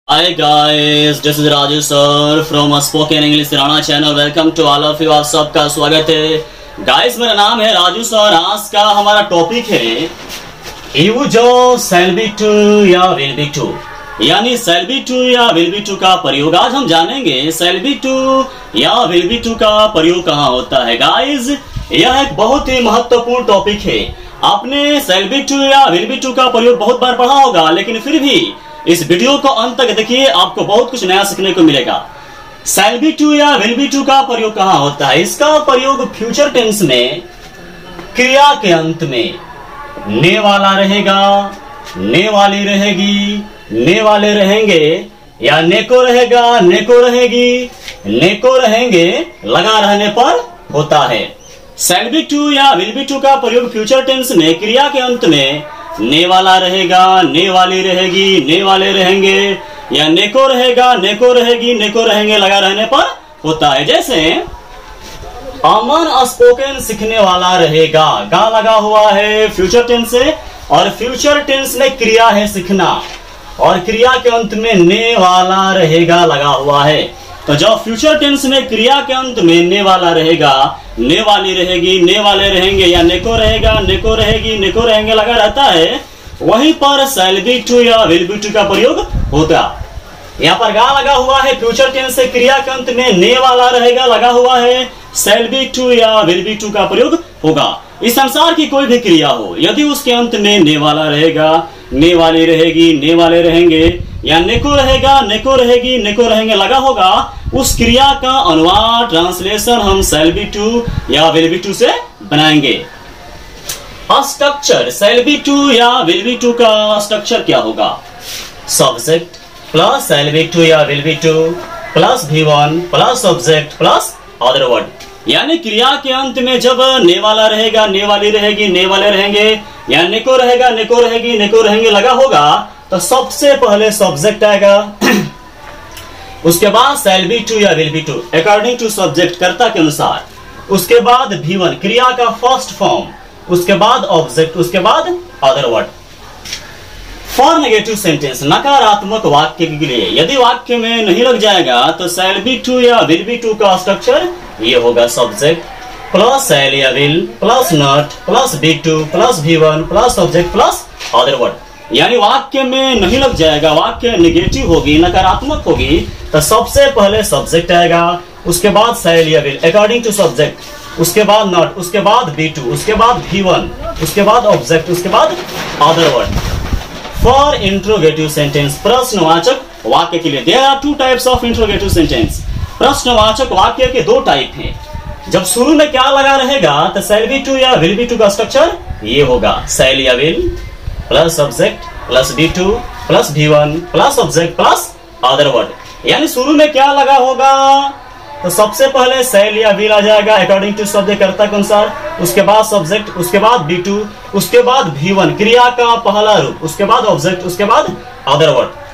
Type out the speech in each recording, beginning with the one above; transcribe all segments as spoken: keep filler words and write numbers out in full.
Hi guys, this is Raju Sir from a spoken English Rana channel. Welcome to all of you. आप सबका स्वागत है guys. मेरा नाम है राजू सर। आज का हमारा टॉपिक है use of shall be to या विल बी टू, यानी शैल बी टू या विल बी टू का प्रयोग। आज हम जानेंगे शैल बी टू या विल बी टू का प्रयोग कहाँ होता है। गाइस, यह एक बहुत ही महत्वपूर्ण टॉपिक है। आपने शैल बी टू या विल बी टू का प्रयोग बहुत बार पढ़ा होगा, लेकिन फिर भी इस वीडियो को अंत तक देखिए, आपको बहुत कुछ नया सीखने को मिलेगा। शैल बी टू या विल बी टू का प्रयोग कहाँ होता है? इसका प्रयोग फ्यूचर टेंस में क्रिया के अंत में ने वाला रहेगा, ने वाली रहेगी, ने वाले रहेंगे, या ने को रहेगा, ने को रहेगी, ने को रहेंगे लगा रहने पर होता है। शैल बी टू या विल बी टू का प्रयोग फ्यूचर टेंस में क्रिया के अंत में ने वाला रहेगा, ने वाली रहेगी, ने वाले रहेंगे, या ने को रहेगा, ने को रहेगी, ने को रहेंगे लगा रहने पर होता है। जैसे अमन स्पोकन सीखने वाला रहेगा, गा लगा हुआ है फ्यूचर टेंस से, और फ्यूचर टेंस में क्रिया है सीखना, और क्रिया के अंत में ने वाला रहेगा लगा हुआ है। तो जब फ्यूचर टेंस में क्रिया के अंत में ने वाला रहेगा, ने वाली रहेगी, ने वाले रहेंगे, या ने को रहेगा, ने को रहेगी, ने को रहेंगे लगा रहता है, वहीं पर शैल बी टू या विल बी टू का प्रयोग होगा। यहाँ पर गा लगा हुआ है फ्यूचर टेंस से, क्रिया के अंत में ने वाला रहेगा लगा हुआ है, शैल बी टू या विल बी टू का प्रयोग होगा। इस संसार की कोई भी क्रिया हो, यदि उसके अंत में ने वाला रहेगा, ने वाली रहेगी, ने वाले रहेंगे, या ने को रहेगा, ने को रहेगी, ने को रहेंगे लगा होगा, उस क्रिया का अनुवाद ट्रांसलेशन हम शैल बी टू या विल बी टू से बनाएंगे। स्ट्रक्चर शैल बी टू या विल बी टू का स्ट्रक्चर क्या होगा? Subject plus shall be to या will be to plus V one plus subject plus other word, यानी क्रिया के अंत में जब ने वाला रहेगा, ने वाली रहेगी, ने वाले रहेंगे, या ने को रहेगा, ने को रहेगी, ने को रहेंगे लगा होगा, तो सबसे पहले सब्जेक्ट आएगा, उसके बाद शैल बी टू या will be to according to subject कर्ता के अनुसार, उसके बाद भी वन क्रिया का फर्स्ट फॉर्म, उसके बाद ऑब्जेक्ट, उसके बाद other word. For negative sentence नकारात्मक वाक्य के लिए यदि वाक्य में नहीं लग जाएगा तो शैल बी टू या विल बी टू का स्ट्रक्चर ये होगा। सब्जेक्ट प्लस शैल या will plus not plus be to plus V one plus subject plus other word, यानी वाक्य में नहीं लग जाएगा, वाक्य नेगेटिव होगी, नकारात्मक होगी, तो सबसे पहले सब्जेक्ट आएगा, उसके बाद शैल या विल अकॉर्डिंग टू सब्जेक्ट, उसके बाद नॉट, उसके बाद बी टू, उसके बाद भी वन, उसके बाद ऑब्जेक्ट, उसके बाद other word. For interrogative sentence प्रश्नवाचक वाक्य के लिए there are two types of interrogative sentence. प्रश्नवाचक वाक्य के दो टाइप हैं। जब शुरू में क्या लगा रहेगा तो शैल बी टू या विल बी टू का स्ट्रक्चर ये होगा, शैल या will plus subject plus be to plus V one plus subject plus other word, यानी शुरू में क्या लगा होगा तो सबसे पहले शैल या विल आ जाएगा अकॉर्डिंग टू सब्जेक्ट कर्ता के अनुसार, उसके बाद सब्जेक्ट, उसके बाद बी टू, उसके बाद भी वन क्रिया का पहला रूप, उसके बाद ऑब्जेक्ट, उसके बाद अदर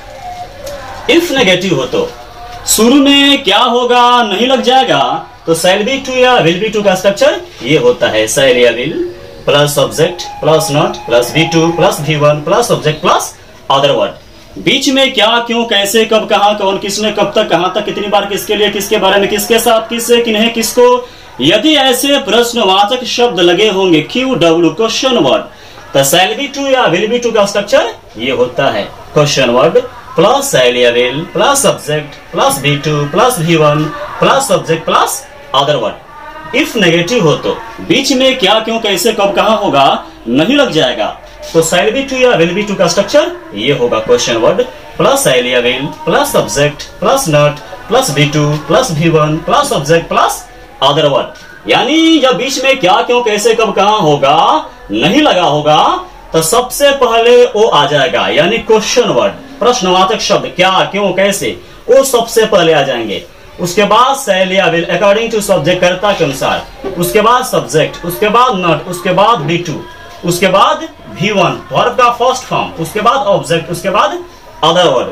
वर्ड। इफ नेगेटिव हो तो शुरू में क्या होगा, नहीं लग जाएगा, तो शैल बी टू या विल बी टू का स्ट्रक्चर ये होता है, शैल या will plus subject plus not plus be to plus V one plus subject plus other word. बीच में क्या, क्यों, कैसे, कब, कहां, कौन, किसने, कब तक, कहां तक, कितनी बार, किसके लिए, किसके बारे में, किसके साथ, किससे, किन्हें, किसको, यदि ऐसे प्रश्नवाचक शब्द लगे होंगे क्यू डब्ल्यू क्वेश्चन वर्ड, तो शैल बी टू या विल बी टू का स्ट्रक्चर ये होता है, क्वेश्चन वर्ड प्लस शैल या will plus subject plus be to plus V one plus subject plus other word. If negative हो तो बीच में क्या, क्यों, कैसे, कब, कहां होगा, नहीं लग जाएगा, तो शैल बी टू या विल बी टू का स्ट्रक्चर ये होगा, क्वेश्चन वर्ड प्लस शैल या will plus subject plus not plus be to plus V one plus subject plus other word, यानी जब बीच में क्या, क्यों, कैसे, कब, कहां होगा नहीं लगा होगा, तो सबसे पहले वो आ जाएगा, यानी क्वेश्चन वर्ड, प्रश्नवाचक शब्द क्या, क्यों, कैसे, वो सबसे पहले आ जाएंगे, उसके बाद शैल या विल अकॉर्डिंग टू सब्जेक्ट कर्ता के अनुसार, उसके बाद सब्जेक्ट, उसके बाद नॉट, उसके बाद बी टू, उसके बाद भी वन वर्ब का फर्स्ट फॉर्म, उसके बाद ऑब्जेक्ट, उसके बाद अदर वर्ड।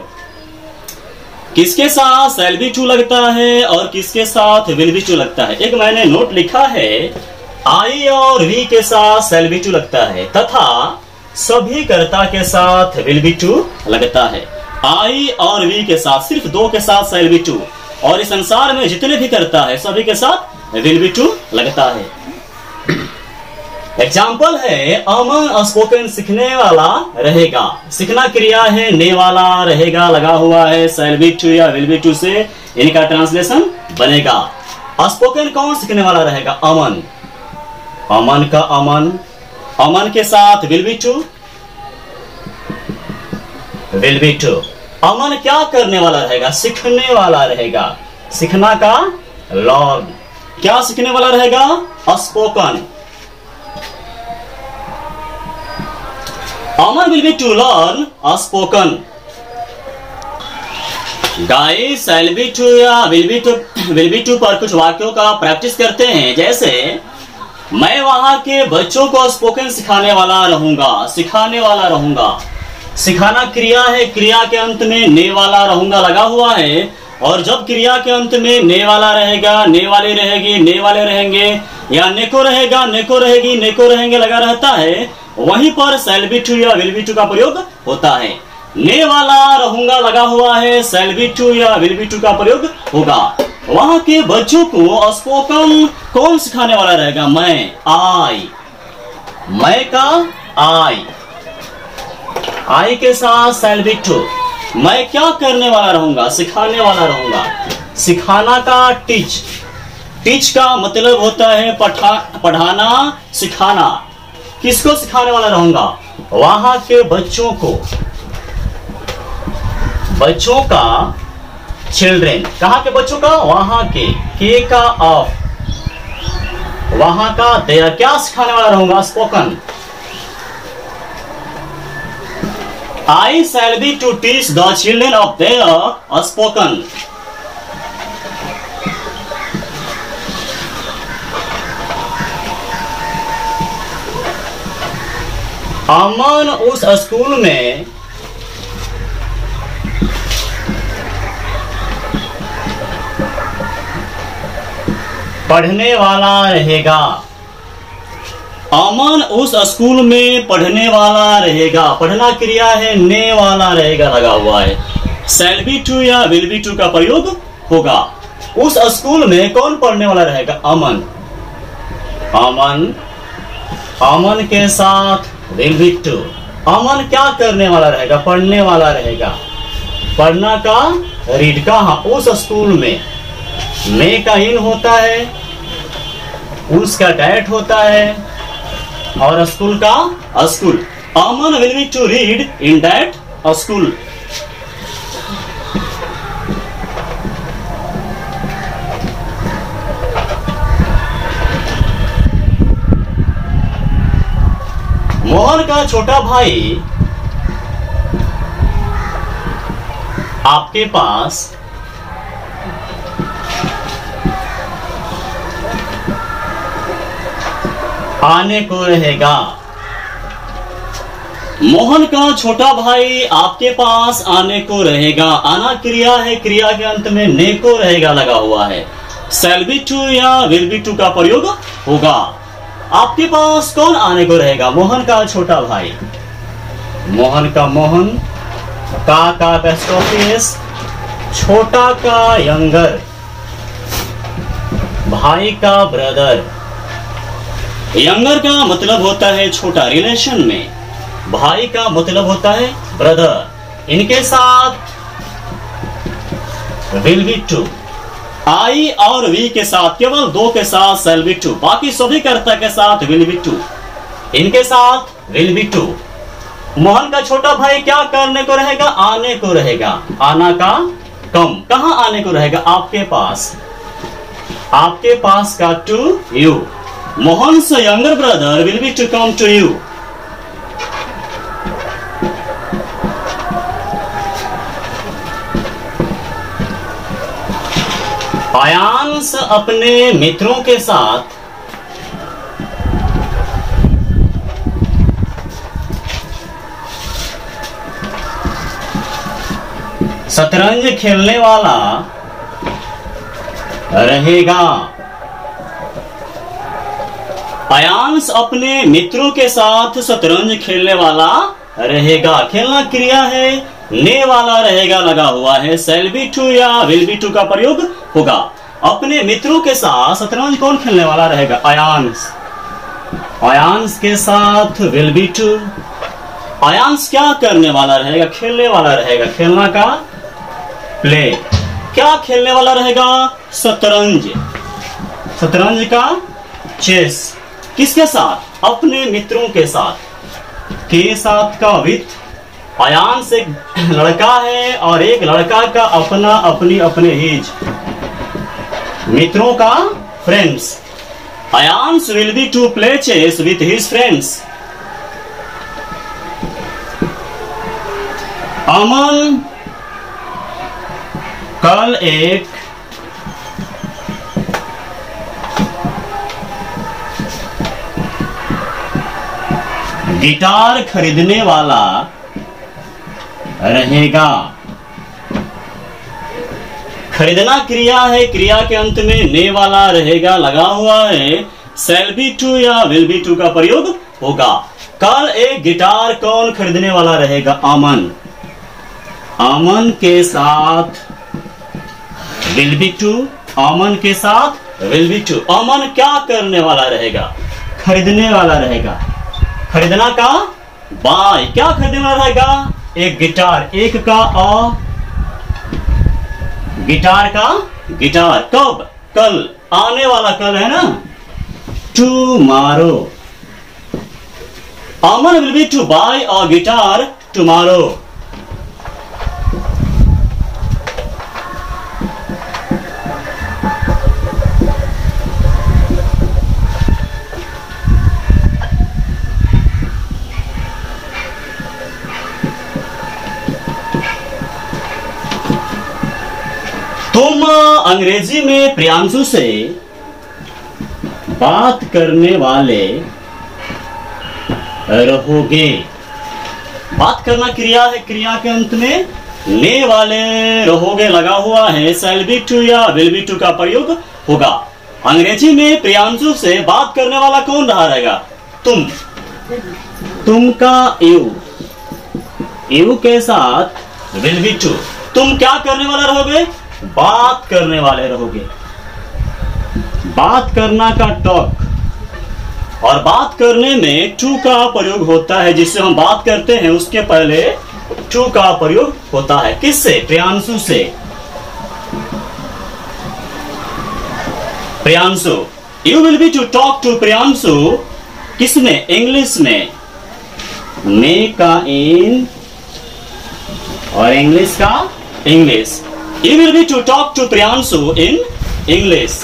किसके साथ शैल बी टू लगता है और किसके साथ विल बी टू लगता है? एक मैंने नोट लिखा है, आई और वी के साथ शैल बी टू लगता है तथा सभी कर्ता के साथ विल बी टू लगता है। आई और वी के साथ, सिर्फ दो के साथ shall be to, और इस संसार में जितने भी करता है सभी के साथ will be to लगता है। एग्जाम्पल है अमन स्पोकन सीखने वाला रहेगा। सीखना क्रिया है, ने वाला रहेगा लगा हुआ है shall be to या will be to से इनका ट्रांसलेशन बनेगा। स्पोकन कौन सीखने वाला रहेगा? अमन। अमन का अमन, अमन के साथ will be to, will be to। अमन क्या करने वाला रहेगा? सीखने वाला रहेगा। सीखना का लर्न, क्या सीखने वाला रहेगा? Spoken. Aman will be to learn spoken. Guys shall be to या will be to, will be to पर कुछ वाक्यों का प्रैक्टिस करते हैं। जैसे मैं वहां के बच्चों को स्पोकन सिखाने वाला रहूंगा। सिखाने वाला रहूंगा, सिखाना क्रिया है, क्रिया के अंत में ने वाला रहूंगा लगा हुआ है। और जब क्रिया के अंत में ने वाला रहेगा, ने वाले रहेगी, ने वाले रहेंगे, या neko रहेगा, neko रहेगी, neko रहेंगे लगा रहता है, वहीं पर shall be to या will be to का प्रयोग होता है। ने वाला रहूंगा लगा हुआ है, shall be to या will be to का प्रयोग होगा। वहां के बच्चों को स्पोकन कौन सिखाने वाला रहेगा? मैं, आई। मैं का आई, आई के साथ shall be to। मैं क्या करने वाला रहूंगा? सिखाने वाला रहूंगा। सिखाना का टीच, टीच का मतलब होता है पढ़ा पढ़ाना, सिखाना। किसको सिखाने वाला रहूंगा? वहां के बच्चों को, बच्चों का चिल्ड्रेन। कहां के बच्चों का? वहां के, के का ऑफ, वहां का देयर। क्या सिखाने वाला रहूंगा? Spoken. I shall be to teach the children of their spoken। Aman उस स्कूल में पढ़ने वाला रहेगा। अमन उस स्कूल में पढ़ने वाला रहेगा। पढ़ना क्रिया है, ने वाला रहेगा लगा हुआ है। shall be to या will be to का प्रयोग होगा। उस स्कूल में कौन पढ़ने वाला रहेगा? अमन। अमन, अमन के साथ will be to। अमन क्या करने वाला रहेगा? पढ़ने वाला रहेगा। पढ़ना का रीड का, हाँ, उस स्कूल में। में का इन होता है, उसका डैट होता है, और स्कूल का school. Aman will be to read in that school। Mohan का छोटा भाई आपके पास आने को रहेगा। मोहन का छोटा भाई आपके पास आने को रहेगा। आना क्रिया है, क्रिया के अंत में ने को रहेगा लगा हुआ है। shall be to या will be to का प्रयोग होगा। आपके पास कौन आने को रहेगा? मोहन का छोटा भाई। मोहन का मोहन, का का एपोस्ट्रोफी, छोटा का यंगर, भाई का ब्रदर। यंगर का मतलब होता है छोटा, रिलेशन में। भाई का मतलब होता है ब्रदर। इनके साथ will be to। आई और वी के साथ, केवल दो के साथ shall be to, बाकी सभी कर्ता के साथ will be to। इनके साथ will be to। मोहन का छोटा भाई क्या करने को रहेगा? आने को रहेगा। आना का कम, कहां आने को रहेगा? आपके पास। आपके पास का to you। Mohan's younger brother will be to come to you। Aayansh अपने मित्रों के साथ शतरंज खेलने वाला रहेगा। आयांश अपने मित्रों के साथ शतरंज खेलने वाला रहेगा। खेलना क्रिया है, ने वाला रहेगा लगा हुआ है, shall be to या will be to का प्रयोग होगा। अपने मित्रों के साथ शतरंज कौन खेलने वाला रहेगा? आयांश। आयांश के साथ will be to। आयांश क्या करने वाला रहेगा? खेलने वाला रहेगा। खेलना का प्ले। क्या खेलने वाला रहेगा? शतरंज। शतरंज का चेस। किसके साथ? अपने मित्रों के साथ। के साथ का विथ। आयांश एक लड़का है और एक लड़का का अपना अपनी अपने हिज मित्रों का friends. Aayansh will be to play chess with his friends. Aman कल एक गिटार खरीदने वाला रहेगा। खरीदना क्रिया है, क्रिया के अंत में ने वाला रहेगा लगा हुआ है, shall be to या will be to का प्रयोग होगा। कल एक गिटार कौन खरीदने वाला रहेगा? अमन। अमन के साथ will be to, अमन के साथ will be to। अमन क्या करने वाला रहेगा? खरीदने वाला रहेगा। खरीदना का बाय। क्या खरीदने वाला रहेगा? एक गिटार। एक का अ, गिटार का गिटार। कब? कल। आने वाला कल है ना, tomorrow. Aman will be to buy a guitar tomorrow. तुम अंग्रेजी में प्रियांशु से बात करने वाले रहोगे। बात करना क्रिया है, क्रिया के अंत में ने वाले रहोगे लगा हुआ है, shall be to या will be to का प्रयोग होगा। अंग्रेजी में प्रियांशु से बात करने वाला कौन रहा रहेगा? तुम। तुम का यू। यू के साथ will be to। तुम क्या करने वाला रहोगे? बात करने वाले रहोगे। बात करना का टॉक। और बात करने में टू का प्रयोग होता है, जिससे हम बात करते हैं उसके पहले टू का प्रयोग होता है। किससे? प्रियांशु से। Priyanshu. You will be to talk to Priyanshu. किसमें? इंग्लिश में। मे का इन और इंग्लिश का English. You will be to talk to Priyanshu in English।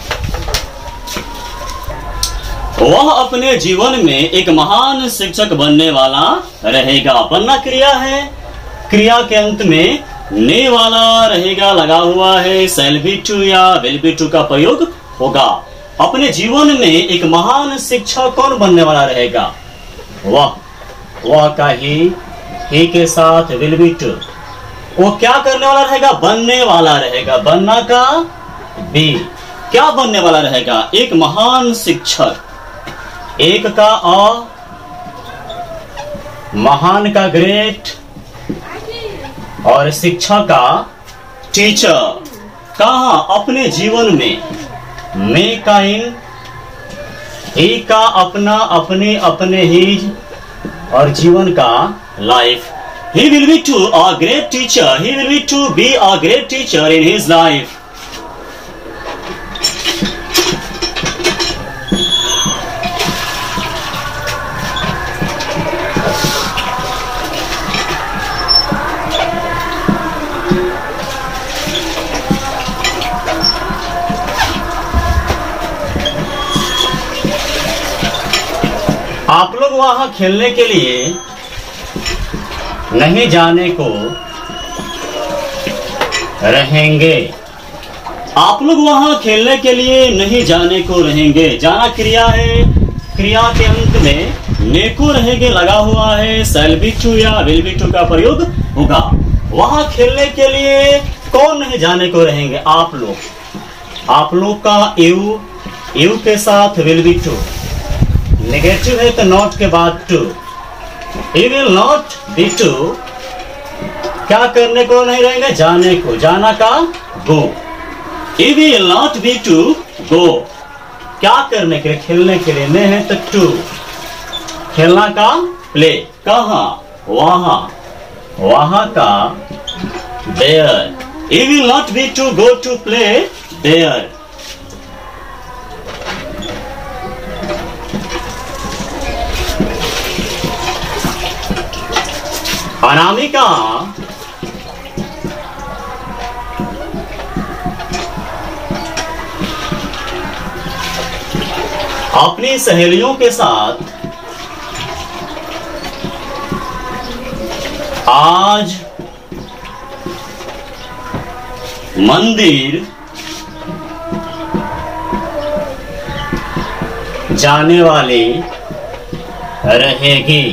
वह अपने जीवन में एक महान शिक्षक बनने वाला रहेगा। बनना क्रिया है, क्रिया के अंत में ने वाला रहेगा लगा हुआ है, shall be to या will be to का प्रयोग होगा। अपने जीवन में एक महान शिक्षक कौन बनने वाला रहेगा? वह। वह का ही, ही के साथ will be to। वो क्या करने वाला रहेगा? बनने वाला रहेगा। बनना का बी। क्या बनने वाला रहेगा? एक महान शिक्षक। एक का अ, महान का ग्रेट और शिक्षा का टीचर। कहा? अपने जीवन में। मे का इन, ही का अपना अपने अपने हिज और जीवन का life. He will be to a great teacher. He will be to be a great teacher in his life. आप लोग वहां खेलने के लिए नहीं जाने को रहेंगे। आप लोग वहां खेलने के लिए नहीं जाने को रहेंगे। जाना क्रिया है, क्रिया के अंत में ने को रहेंगे लगा हुआ है, shall be to या will be to का प्रयोग होगा। वहां खेलने के लिए कौन नहीं जाने को रहेंगे? आप लोग। आप लोग का यू, यू के साथ will be to। नेगेटिव है तो नॉट के बाद to. He will not be to क्या करने को नहीं रहेगा? जाने को। जाना का गो। He will not be to go। क्या करने के लिए? खेलने के लिए। नहीं है तो टू। खेलना का प्ले। कहाँ? वहां। वहां का there। He will not be to go to play there। Anamika अपनी सहेलियों के साथ आज मंदिर जाने वाली रहेगी।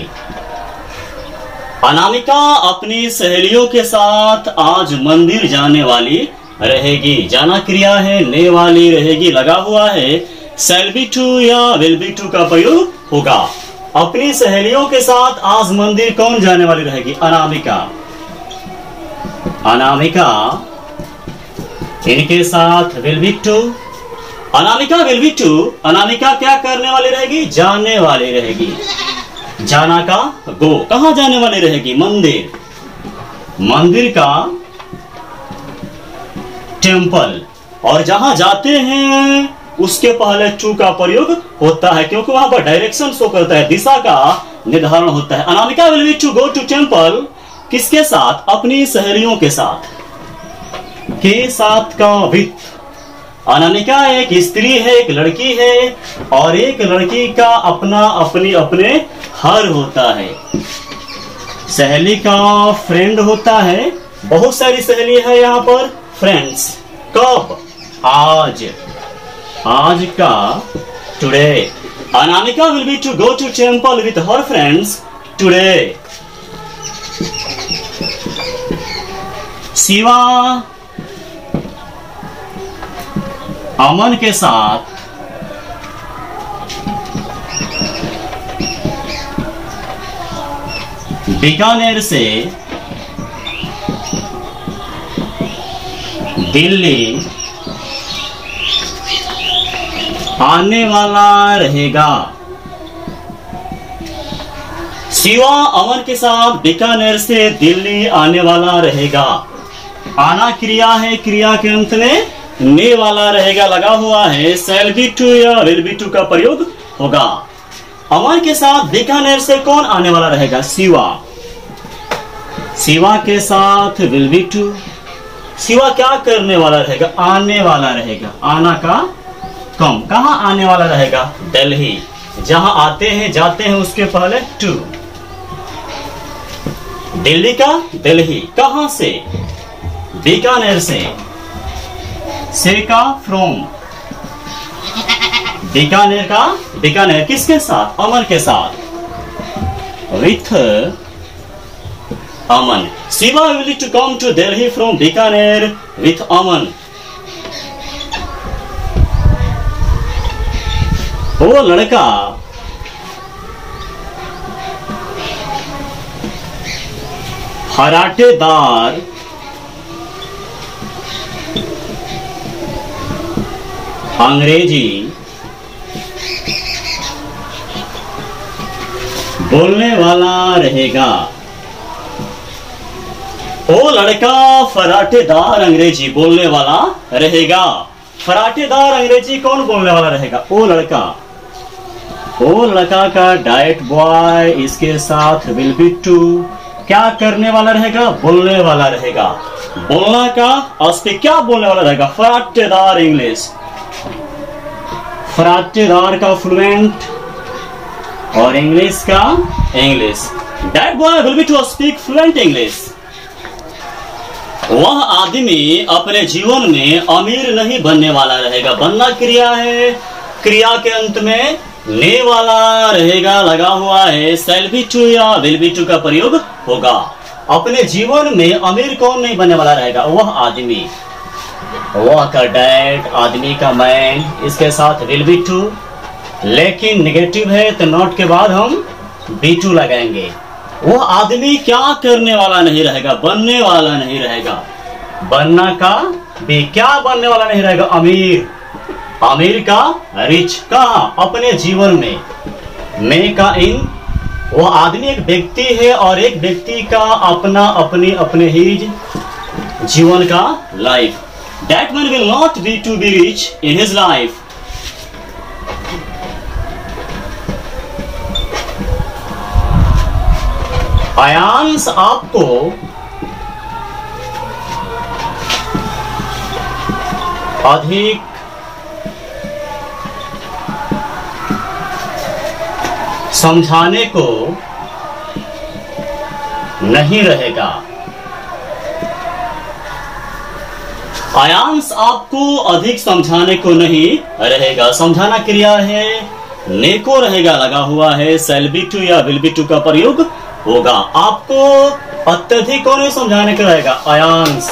अनामिका अपनी सहेलियों के साथ आज मंदिर जाने वाली रहेगी। जाना क्रिया है, ने वाली रहेगी लगा हुआ है। शैल बी टू या विल बी टू का प्रयोग होगा। अपनी सहेलियों के साथ आज मंदिर कौन जाने वाली रहेगी? अनामिका। अनामिका इनके साथ will be to. Anamika will be to. Anamika क्या करने वाली रहेगी? जाने वाली रहेगी। जाना का गो। कहां जाने वाली रहेगी? मंदिर। मंदिर का टेम्पल। और जहां जाते हैं उसके पहले टू का प्रयोग होता है क्योंकि वहां पर डायरेक्शन शो करता है, दिशा का निर्धारण होता है। Anamika will be to go to temple किसके साथ? अपनी सहेलियों के साथ। के साथ का विथ। अनामिका एक स्त्री है, एक लड़की है और एक लड़की का अपना अपनी अपने हर होता है। सहेली का फ्रेंड होता है। बहुत सारी सहेली है यहाँ पर। फ्रेंड्स कब? आज। आज का today. Anamika will be to go to temple with her friends today. Shiva Aman के साथ बीकानेर से दिल्ली आने वाला रहेगा। शिवा अमन के साथ बीकानेर से दिल्ली आने वाला रहेगा। आना क्रिया है, क्रिया के अंत में ने वाला रहेगा लगा हुआ है। शैल बी टू या विल बी टू का प्रयोग होगा। अमन के साथ बीकानेर से कौन आने वाला रहेगा? शिवा। शिवा के साथ विल बी टू। शिवा क्या करने वाला रहेगा? आने वाला रहेगा। आना का कम। कहां आने वाला रहेगा? दिल्ली। जहां आते हैं जाते हैं उसके पहले टू। दिल्ली का दिल्ली। कहां से? बीकानेर से। से का फ्रॉम। बीकानेर का बीकानेर किसके साथ? अमन के साथ। With Aman. Shiva will to come to Delhi from Bikaner with Aman. वो लड़का फराटेदार अंग्रेजी बोलने वाला रहेगा। वो लड़का फराटेदार अंग्रेजी बोलने वाला रहेगा। फराटेदार अंग्रेजी कौन बोलने वाला रहेगा? वो लड़का। वो लड़का का डाइट बॉय इसके साथ विल बी टू क्या करने वाला रहेगा? बोलने वाला रहेगा। बोलना का स्पीक क्या बोलने वाला रहेगा? फराटेदार इंग्लिश। फराटेदार का फ्लुएंट और इंग्लिश का English. That boy will be to speak fluent English. वह आदमी अपने जीवन में अमीर नहीं बनने वाला रहेगा। बनना क्रिया है, क्रिया के अंत में ने वाला रहेगा लगा हुआ है। शैल बी टू या विल बी टू का प्रयोग होगा। अपने जीवन में अमीर कौन नहीं बनने वाला रहेगा? वह आदमी। वह का डैड आदमी का मैन इसके साथ विल बी टू। लेकिन निगेटिव है तो नॉट के बाद हम बी टू लगाएंगे। वो आदमी क्या करने वाला नहीं रहेगा, बनने वाला नहीं रहेगा। बनना का भी क्या बनने वाला नहीं रहेगा, अमीर। अमीर का रिच, कहाँ, अपने जीवन में। मैं का इन, वो आदमी एक व्यक्ति है और एक व्यक्ति का अपना अपनी अपने ही जीवन का life. That man will not be to be rich in his life. Ayansh आपको अधिक समझाने को नहीं रहेगा। आयांश आपको अधिक समझाने को नहीं रहेगा। समझाना क्रिया है, नेको रहेगा लगा हुआ है, शैल बी टू या विल बी टू का प्रयोग होगा। आपको अत्यधिक को नहीं समझाने को रहेगा। आयांश,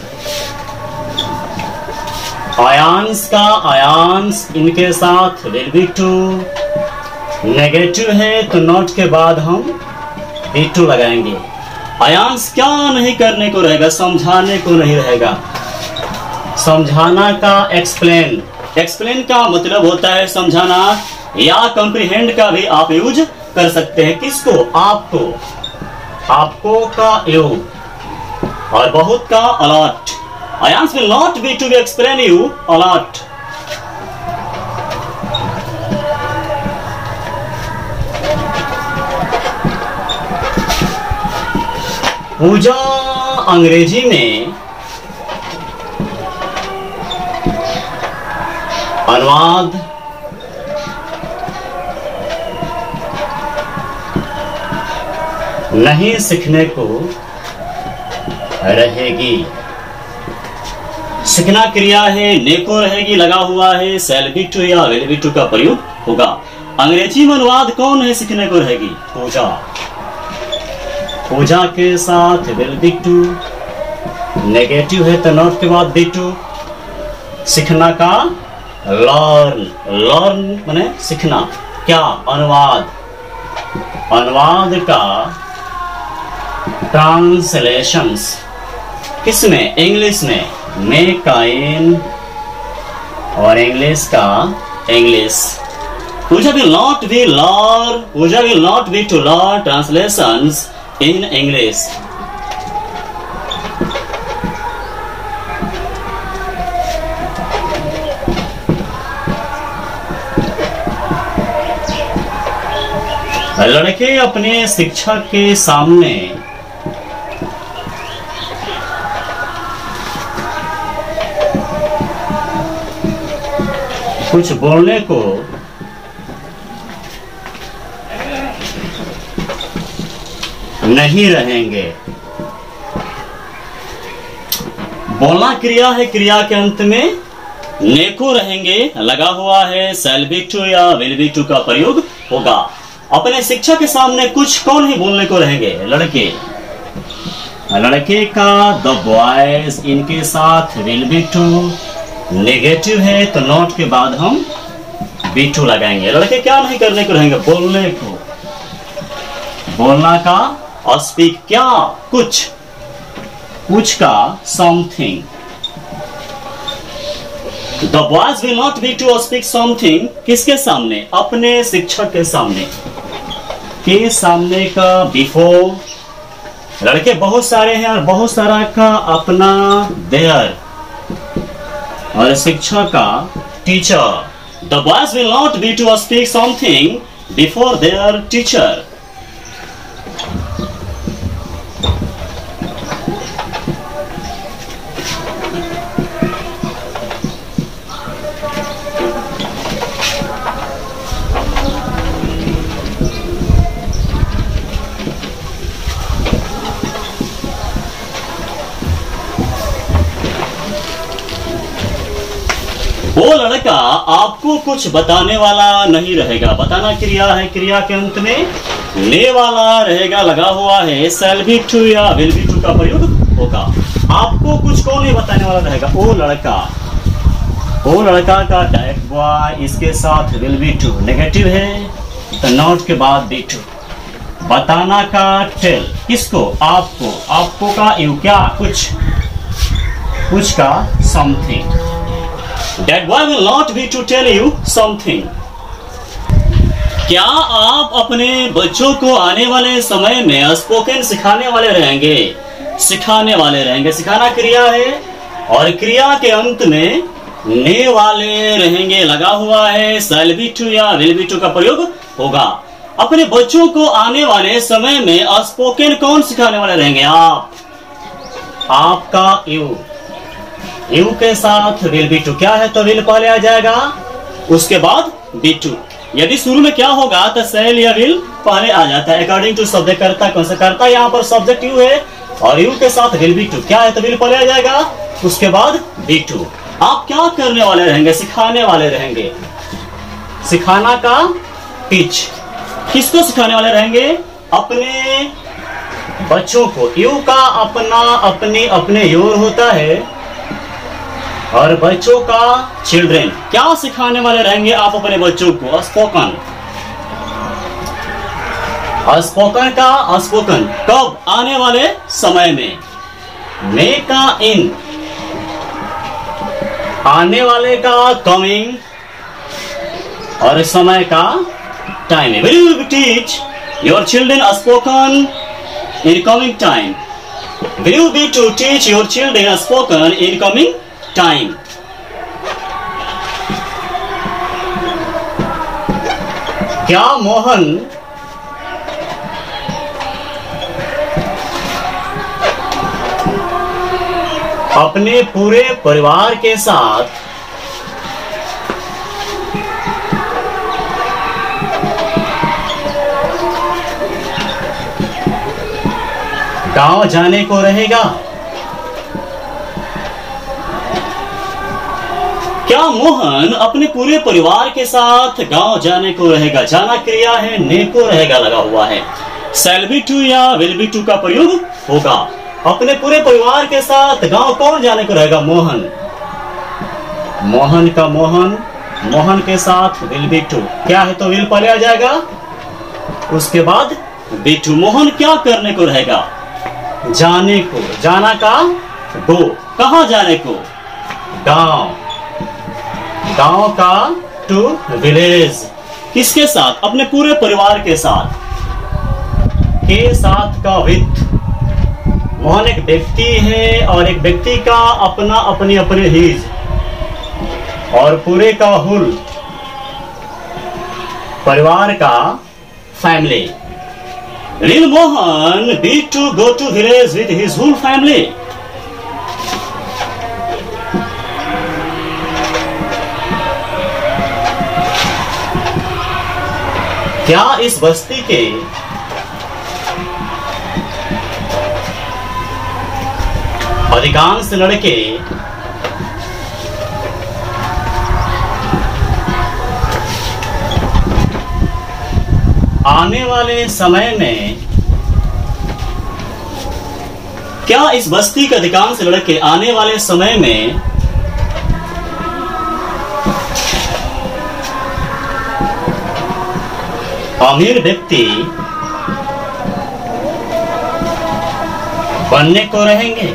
आयांश का आयांश इनके साथ विल बी टू, नेगेटिव है तो नॉट के बाद हम बी टू लगाएंगे। आयांश क्या नहीं करने को रहेगा, समझाने को नहीं रहेगा। समझाना का एक्सप्लेन, एक्सप्लेन का मतलब होता है समझाना, या कंप्रीहेंड का भी आप यूज कर सकते हैं। किसको, आपको, आपको का योग और बहुत का a lot. Ayansh will not be to be explain you a lot. Pooja अंग्रेजी में अनुवाद नहीं सीखने को रहेगी। सीखना क्रिया है, नेको रहेगी लगा हुआ है, शैल बी टू या विल बी टू का प्रयोग होगा। अंग्रेजी में अनुवाद कौन है सीखने को रहेगी, पूजा। पूजा के साथ विल बी टू, नेगेटिव है तो नॉट के बाद बी टू। सीखना का लर्न, लर्न माने सीखना, क्या, अनुवाद। अनुवाद का ट्रांसलेशंस किसमें, इंग्लिश में, मेकाइन और इंग्लिश का English. Pooja will not be learn, Pooja will not be to learn translations in English. लड़के अपने शिक्षक के सामने कुछ बोलने को नहीं रहेंगे। बोलना क्रिया है, क्रिया के अंत में नेको रहेंगे लगा हुआ है, शैल बी टू या विल बी टू का प्रयोग होगा। अपने शिक्षक के सामने कुछ कौन ही बोलने को रहेंगे, लड़के। लड़के का द बॉयज इनके साथ विल बी टू, नेगेटिव है तो नॉट के बाद हम बी टू लगाएंगे। लड़के क्या नहीं करने को रहेंगे, बोलने को। बोलना का और स्पीक, क्या, कुछ, कुछ का something. The boys will not be to speak something किसके सामने, अपने शिक्षक के सामने। के सामने का बिफोर, लड़के बहुत सारे हैं और बहुत सारा का अपना देयर, और शिक्षक का teacher. The boys will not be to speak something before their teacher. वो लड़का आपको कुछ बताने वाला नहीं रहेगा। बताना क्रिया है, क्रिया के अंत में ने वाला रहेगा लगा हुआ है, शैल बी टू या विल बी टू का प्रयोग होगा। आपको कुछ कौन नहीं बताने वाला रहेगा, वो लड़का। वो लड़का का दैट बॉय इसके साथ विल बी टू, नेगेटिव है तो नॉट के बाद बी टू। बताना का टेल, किसको? आपको। आपको का यू, क्या? कुछ, कुछ का something. That boy will not be to tell you something. क्या आप अपने बच्चों को आने वाले समय में स्पोकन सिखाने वाले रहेंगे? सिखाने वाले रहेंगे। सिखाना क्रिया है और क्रिया के अंत में ने वाले रहेंगे लगा हुआ है। शैल बी टू या विल बी टू का प्रयोग होगा। अपने बच्चों को आने वाले समय में स्पोकन कौन सिखाने वाले रहेंगे? आप। आपका यू, यू के साथ विल बी टू, क्या है तो विल पहले आ जाएगा, उसके बाद बी टू। यदि शुरू में क्या होगा तो शैल या विल पहले आ जाता है अकॉर्डिंग टू शब्द करता। कौन सा करता? यहाँ पर सब्जेक्ट यू है और यू के साथ विल बी टू, क्या है तो विल पहले आ जाएगा, उसके बाद बी टू। आप क्या करने वाले रहेंगे? सिखाने वाले रहेंगे। सिखाना का टीच, किसको सिखाने वाले रहेंगे? अपने बच्चों को। यू का अपना, अपने, अपने योर होता है और बच्चों का चिल्ड्रेन। क्या सिखाने वाले रहेंगे आप अपने बच्चों को? स्पोकन। स्पोकन का स्पोकन कब? आने वाले समय में। मे का इन, आने वाले का कमिंग और समय का time. Will you teach your children spoken in coming time? Will you be to teach your children spoken in coming time? क्या मोहन अपने पूरे परिवार के साथ गांव जाने को रहेगा? क्या मोहन अपने पूरे परिवार के साथ गांव जाने को रहेगा? जाना क्रिया है, ने को रहेगा लगा हुआ है। शैल बी टू या विल बी टू का प्रयोग होगा। अपने पूरे परिवार के साथ गांव कौन जाने को रहेगा? मोहन। मोहन का मोहन, मोहन के साथ विल बी टू, क्या है तो विल पहले आ जाएगा, उसके बाद बी टू। मोहन क्या करने को रहेगा? जाने को। जाना का गो, कहां जाने को? गांव। गांव का टू विलेज, किसके साथ? अपने पूरे परिवार के साथ। के साथ का विथ। मोहन एक व्यक्ति है और एक व्यक्ति का अपना, अपनी, अपने हिज और पूरे का हुल, परिवार का family. Will Mohan be to go to village with his whole family? क्या इस बस्ती के अधिकांश लड़के आने वाले समय में, क्या इस बस्ती के अधिकांश लड़के आने वाले समय में अमीर व्यक्ति बनने को रहेंगे?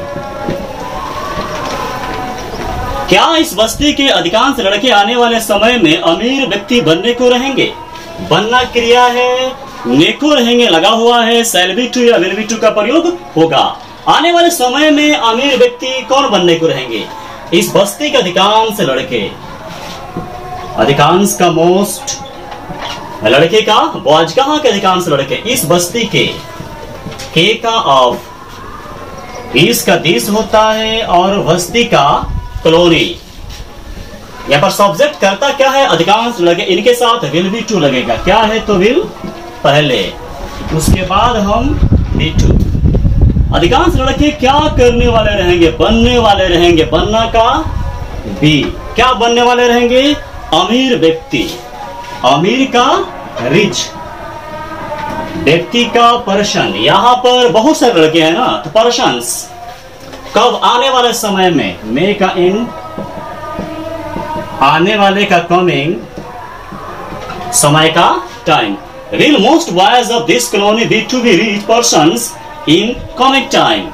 क्या इस बस्ती के अधिकांश लड़के आने वाले समय में अमीर व्यक्ति बनने को रहेंगे? बनना क्रिया है, नेको रहेंगे लगा हुआ है। शैल बी टू या विल बी टू का प्रयोग होगा। आने वाले समय में अमीर व्यक्ति कौन बनने को रहेंगे? इस बस्ती के अधिकांश लड़के। अधिकांश का मोस्ट, लड़के का बॉयज, कहां के अधिकांश लड़के? इस बस्ती के। के का ऑफ, इस का दिस होता है और बस्ती का कॉलोनी। यहाँ पर सब्जेक्ट करता क्या है? अधिकांश लड़के। इनके साथ विल बी टू लगेगा। क्या है तो विल पहले, उसके बाद हम बी टू। अधिकांश लड़के क्या करने वाले रहेंगे? बनने वाले रहेंगे। बनना का बी, क्या बनने वाले रहेंगे? अमीर व्यक्ति। अमीर का रिच, व्यक्ति का पर्सन। यहाँ पर बहुत सारे लड़के हैं ना, तो पर्सन्स। कब? आने वाले समय में। मे का इन, आने वाले का कमिंग, समय का time. will most boys of this colony be to be rich persons in coming time?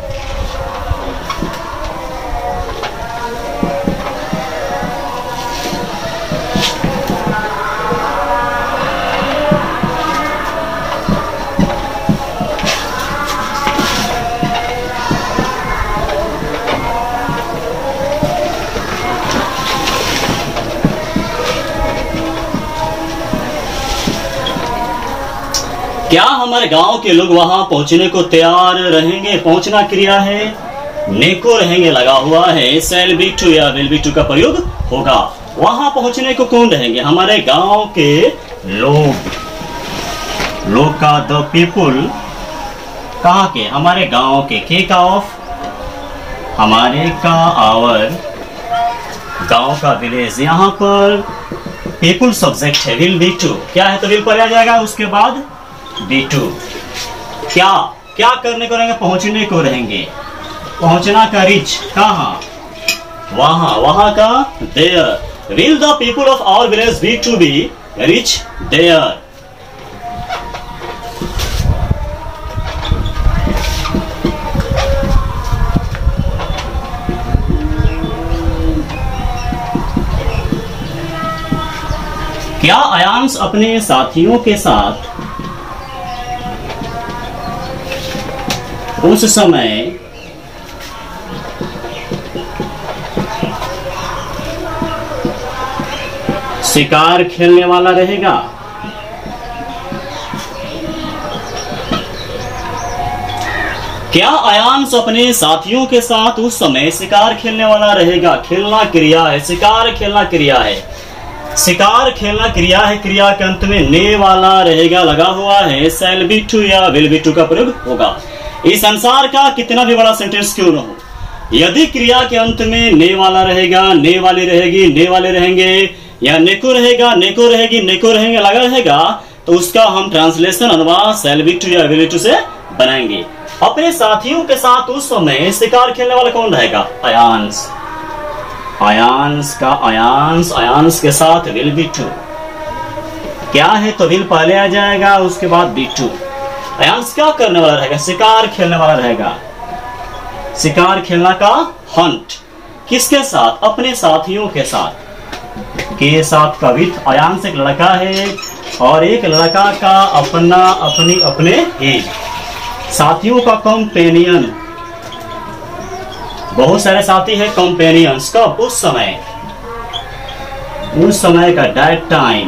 क्या हमारे गांव के लोग वहां पहुंचने को तैयार रहेंगे? पहुंचना क्रिया है, नेको रहेंगे लगा हुआ है, शैल बी टू या विल बी टू का प्रयोग होगा। वहां पहुंचने को कौन रहेंगे? हमारे गांव के लोग। लोग का द पीपुल, कहाँ के? हमारे गांव के। के का ऑफ, हमारे का आवर, गांव का विलेज। यहाँ पर पीपुल सब्जेक्ट है, विल बी टू क्या है तो विल पर आ जाएगा, उसके बाद बी टू। क्या क्या करने को रहेंगे? पहुंचने को रहेंगे। पहुंचना का रिच, कहाँ? वहां। वहां का there. Will the people of our village be to be rich there? क्या आयांश अपने साथियों के साथ उस समय शिकार खेलने वाला रहेगा? क्या आयांश अपने साथियों के साथ उस समय शिकार खेलने वाला रहेगा? खेलना क्रिया है, शिकार खेलना क्रिया है। शिकार खेलना क्रिया है, क्रिया के अंत में ने वाला रहेगा लगा हुआ है, शैल बी टू या विल बी टू का प्रयोग होगा। इस संसार का कितना भी बड़ा सेंटेंस क्यों न हो, यदि क्रिया के अंत में ने वाला रहेगा, ने वाली रहेगी, ने वाले रहेंगे, या नेको रहेगा, नेको रहेगी, नेको रहेंगे लगा रहेगा, तो उसका हम ट्रांसलेशन अनुवाद शैल बी टू या विल बी टू से बनाएंगे। अपने साथियों के साथ उस समय शिकार खेलने वाला कौन रहेगा? आयांश। आयांश का आयांश, आयांश के साथ विल बी टू। क्या है तो विल पहले आ जाएगा, उसके बाद बी टू। आयांश क्या करने वाला रहेगा? शिकार खेलने वाला रहेगा। शिकार खेलना का हंट, किसके साथ? अपने साथियों के साथ। के साथ का विथ। आयांश एक लड़का है और एक लड़का का अपना अपनी अपने ही साथियों का कंपेनियन। बहुत सारे साथी है कंपेनियंस। कब? उस समय, उस समय का that time.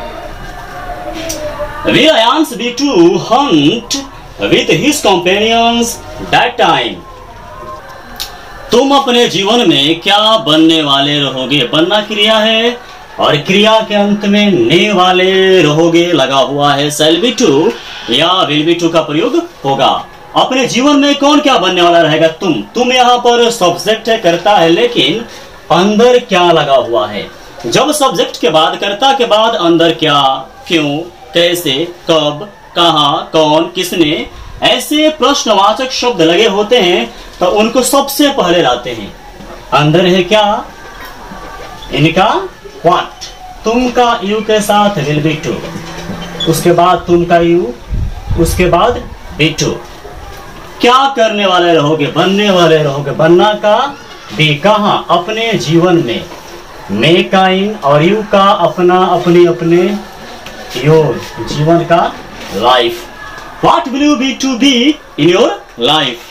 Will Ayans be to hunt with his companions that time? तुम अपने जीवन में क्या बनने वाले रहोगे? बनना क्रिया है और क्रिया के अंत में ने वाले रहोगे लगा हुआ है, शैल बी टू या विल बी टू का प्रयोग होगा। अपने जीवन में कौन क्या बनने वाला रहेगा? तुम। तुम यहाँ पर सब्जेक्ट है, करता है, लेकिन अंदर क्या लगा हुआ है? जब सब्जेक्ट के बाद, कर्ता के बाद अंदर क्या, क्यों, कैसे, कब, कहां, कौन, किसने, ऐसे प्रश्नवाचक शब्द लगे होते हैं तो उनको सबसे पहले लाते हैं। अंदर है क्या? इनका व्हाट। तुम का यू के साथ विल बी टू, उसके बाद तुम का यू, उसके बाद बी टू। क्या करने वाले रहोगे? बनने वाले रहोगे। बनना का बी। कहां? अपने जीवन में। मे का इन और यू का अपना, अपनी, अपने, योर, जीवन का life. What will you be to be in your life?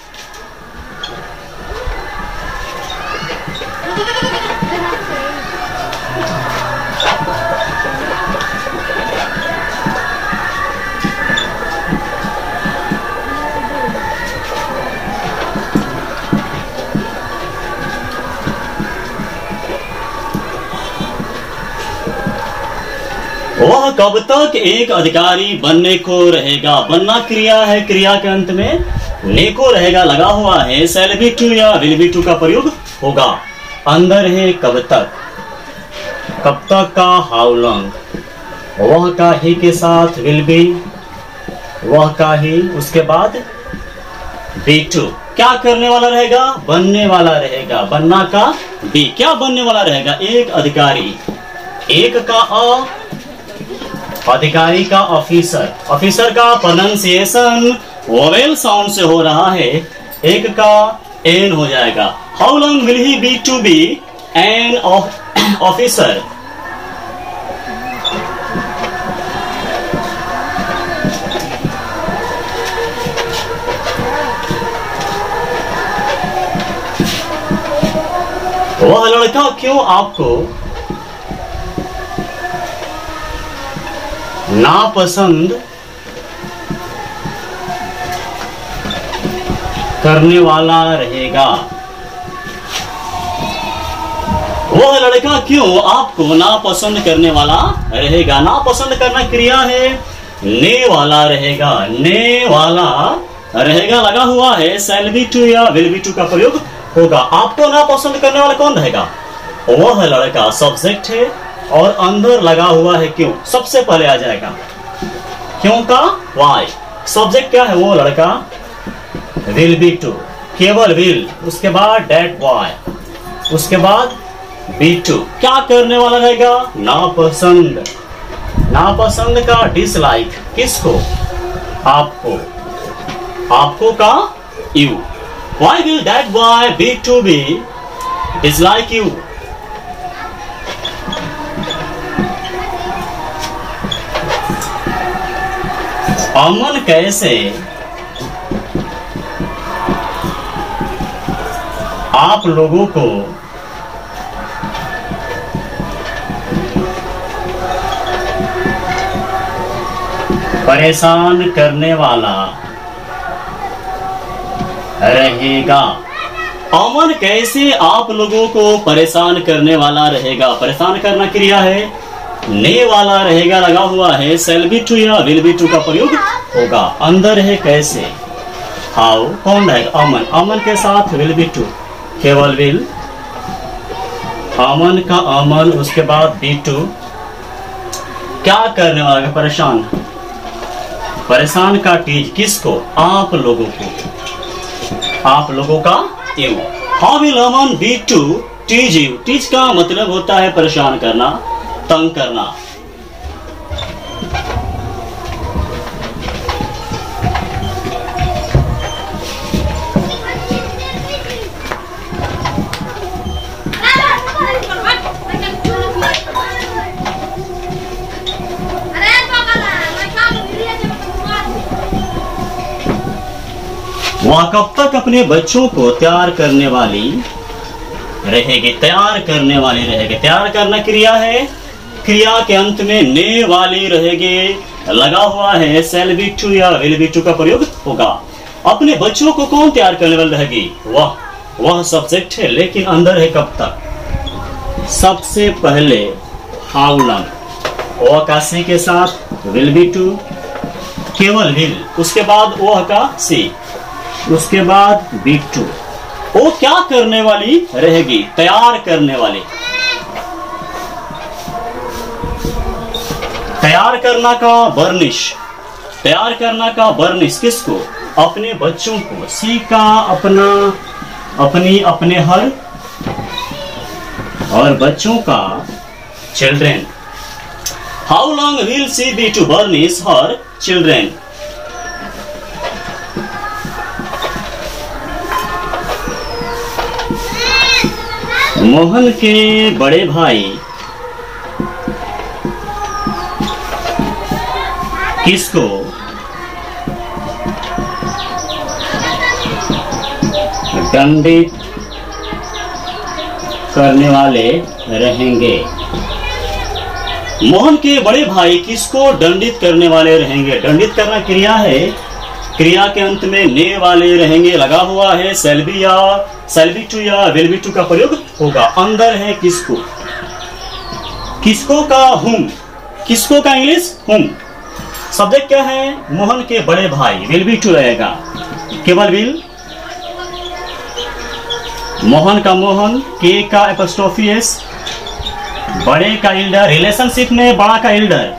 वह कब तक एक अधिकारी बनने को रहेगा? बनना क्रिया है, क्रिया के अंत में नेको रहेगा लगा हुआ है, शैल बी टू या विल बी टू का प्रयोग होगा। अंदर है कब तक, कब तक का हाउ लॉन्ग, वह का ही के साथ विल बी, वह का ही, उसके बाद बी टू। क्या करने वाला रहेगा? बनने वाला रहेगा। बनना का बी। क्या बनने वाला रहेगा? एक अधिकारी। एक का अ, अधिकारी का ऑफिसर, ऑफिसर का प्रोनाउंसिएशन वोवेल साउंड से हो रहा है, एक का एन हो जाएगा। How long will he be to be an officer? वह लड़का क्यों आपको नापसंद करने वाला रहेगा? वह लड़का क्यों आपको नापसंद करने वाला रहेगा? नापसंद करना क्रिया है, ने वाला रहेगा, ने वाला रहेगा लगा हुआ है, शैल बी टू या विल बी टू का प्रयोग होगा। आपको नापसंद करने वाला कौन रहेगा? वह लड़का सब्जेक्ट है और अंदर लगा हुआ है क्यों, सबसे पहले आ जाएगा। क्यों का वाई, सब्जेक्ट क्या है? वो लड़का, विल बी टू, केवल विल, उसके बाद डेट बॉय, उसके बाद बी टू। क्या करने वाला रहेगा? नापसंद। नापसंद का डिसलाइक, किसको? आपको। आपको का you. Why will that boy be to be dislike you? Aman कैसे आप लोगों को परेशान करने वाला रहेगा? अमन कैसे आप लोगों को परेशान करने वाला रहेगा? परेशान करना क्रिया है, ने वाला रहेगा लगा हुआ है, शैल बी टू या विल बी टू का प्रयोग होगा। अंदर है कैसे, हाउ, कौन रहेगा? अमन। अमन के साथ विल बी टू, केवल विल, अमन का अमन, उसके बाद बी टू। क्या करने वाला? परेशान। परेशान का टीज, किसको? आप लोगों को। आप लोगों का you. How will Aman be to tease you? Tease का मतलब होता है परेशान करना, तंग करना। वह कब तक अपने बच्चों को तैयार करने वाली रहेगी? तैयार करने वाली रहेगी। तैयार करना क्रिया है, क्रिया के अंत में ने वाली रहेगी लगा हुआ है, शैल बी टू या विल बी टू का प्रयोग होगा। अपने बच्चों को कौन तैयार करने वाली रहेगी? वह। वह सब्जेक्ट है, लेकिन अंदर है कब तक? सबसे पहले हाउ लॉन्ग, वह का सी के साथ विल बी टू, केवल विल, उसके बाद वह का सी, उसके बाद बी टू। वो क्या करने वाली रहेगी? तैयार करने वाली। तैयार करना का बर्निश, तैयार करना का बर्निश, किसको? अपने बच्चों को। सी का अपना, अपनी, अपने हर, और बच्चों का children. How long will she be to burnish her children? Mohan के बड़े भाई किसको दंडित करने वाले रहेंगे? मोहन के बड़े भाई किसको दंडित करने वाले रहेंगे? दंडित करना क्रिया है, क्रिया के अंत में ने वाले रहेंगे लगा हुआ है, शैल बी या शैल बी टू या विल बी टू का प्रयोग होगा। अंदर है किसको? किसको का हुम, किसको का इंग्लिश हुम। सब्जेक्ट क्या है? मोहन के बड़े भाई, विल बी टू रहेगा, केवल विल। मोहन का मोहन, के का एपोस्ट्रोफी एस, बड़े का एल्डर, रिलेशनशिप में बड़ा का एल्डर,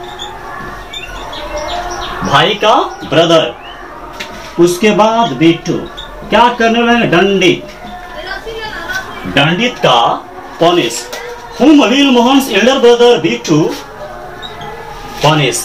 भाई का ब्रदर, उसके बाद बी टू। क्या करने वाले? दंडित। दंडित का punish. Whom will Mohan's elder brother be to punish.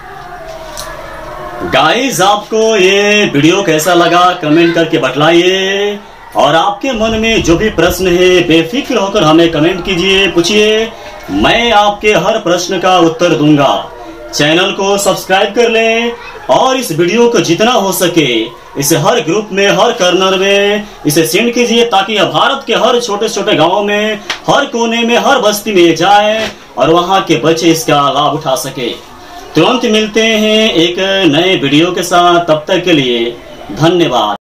Guys, आपको ये वीडियो कैसा लगा कमेंट करके बतलाइए, और आपके मन में जो भी प्रश्न है बेफिक्र होकर हमें कमेंट कीजिए, पूछिए, मैं आपके हर प्रश्न का उत्तर दूंगा। चैनल को सब्सक्राइब कर लें और इस वीडियो को जितना हो सके इसे हर ग्रुप में, हर कॉर्नर में इसे सेंड कीजिए, ताकि भारत के हर छोटे छोटे गांवों में, हर कोने में, हर बस्ती में जाए और वहां के बच्चे इसका लाभ उठा सके। तुरंत मिलते हैं एक नए वीडियो के साथ, तब तक के लिए धन्यवाद।